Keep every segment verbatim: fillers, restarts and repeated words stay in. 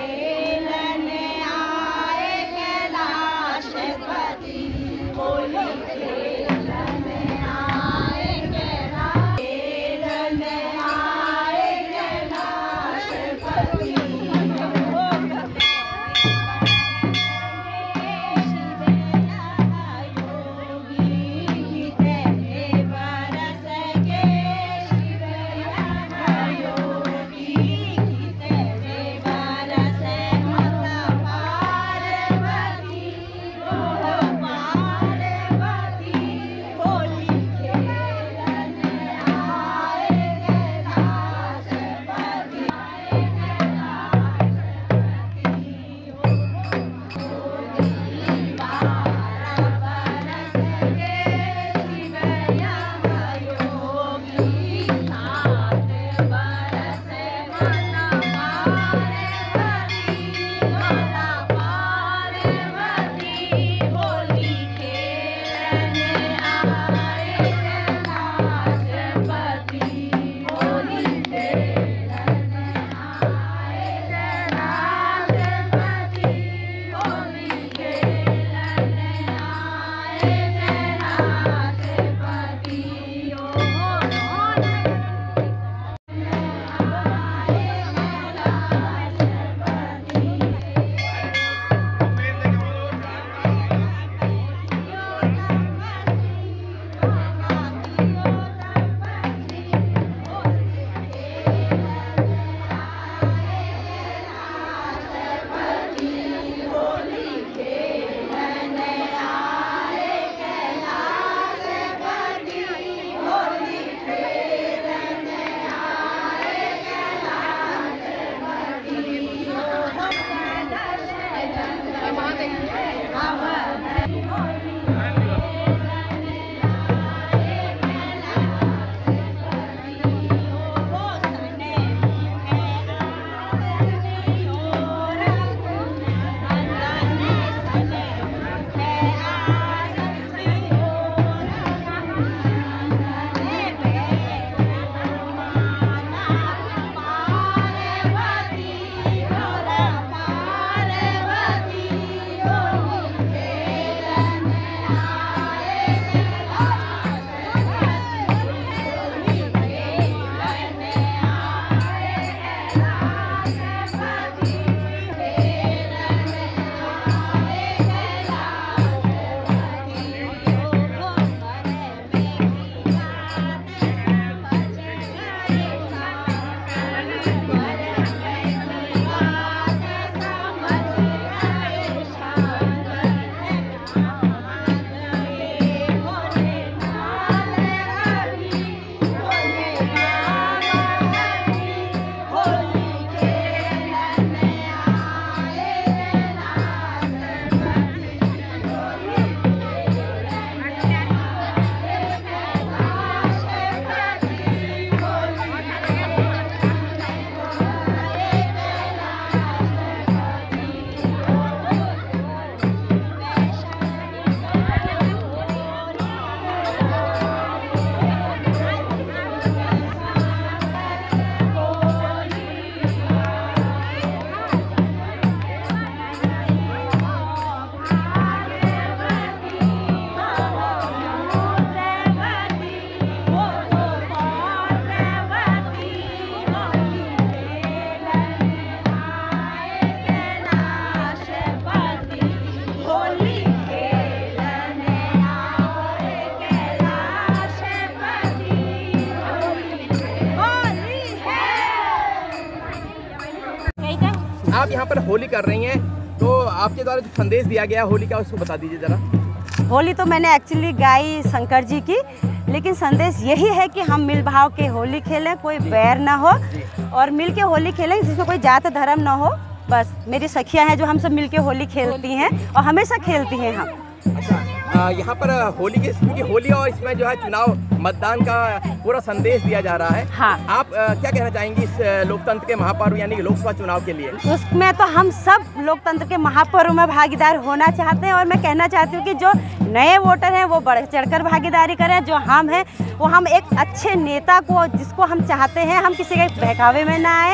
आप यहाँ पर होली कर रही हैं, तो आपके द्वारा जो संदेश दिया गया होली का, उसको बता दीजिए ज़रा। होली तो मैंने एक्चुअली गाई शंकर जी की, लेकिन संदेश यही है कि हम मिल भाव के होली खेलें, कोई बैर ना हो और मिल के होली खेलें जिसमें कोई जात धर्म ना हो। बस मेरी सखियाँ हैं जो हम सब मिल के होली खेलती हैं और हमेशा खेलती हैं हम। अच्छा, यहाँ पर होली के क्योंकि होली और इसमें जो है चुनाव मतदान का पूरा संदेश दिया जा रहा है। हाँ, आप आ, क्या कहना चाहेंगी इस लोकतंत्र के महापर्व यानी कि लोकसभा चुनाव के लिए? उसमें तो हम सब लोकतंत्र के महापर्व में भागीदार होना चाहते हैं और मैं कहना चाहती हूँ कि जो नए वोटर हैं वो बढ़ चढ़कर भागीदारी करें। जो हम हैं वो हम एक अच्छे नेता को, जिसको हम चाहते हैं, हम किसी के बहकावे में ना आए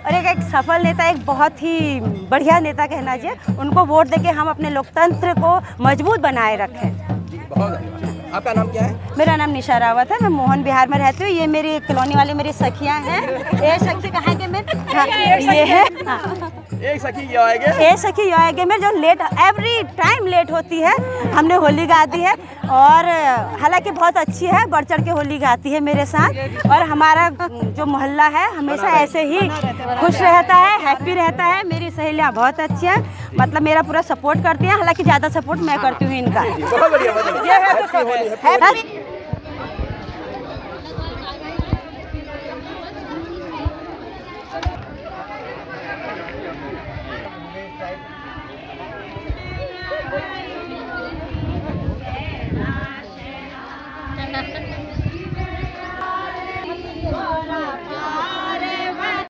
और एक एक सफल नेता, एक बहुत ही बढ़िया नेता कहना चाहिए। उनको वोट देके हम अपने लोकतंत्र को मजबूत बनाए रखें। जी, बहुत अच्छी बात। आपका नाम क्या है? मेरा नाम निशा रावत है, मैं मोहन बिहार में रहती हूँ। ये मेरी कॉलोनी वाले मेरी सखियाँ हैं। ये सखी कहाँ के मैं हाँ, ये है हाँ। एक सखी ये आएंगे, ये सखी ये आएंगे मैं जो लेट एवरी टाइम लेट होती है। हमने होली गा दी है और हालांकि बहुत अच्छी है, बढ़ चढ़ के होली गाती है मेरे साथ। और हमारा जो मोहल्ला है हमेशा ऐसे ही खुश रहता है, हैप्पी रहता है। मेरी सहेलियाँ बहुत अच्छी हैं, मतलब मेरा पूरा सपोर्ट करती हैं। हालांकि ज़्यादा सपोर्ट मैं करती हूँ इनका। बहुत बढ़िया, बहुत बढ़िया। हैप्पी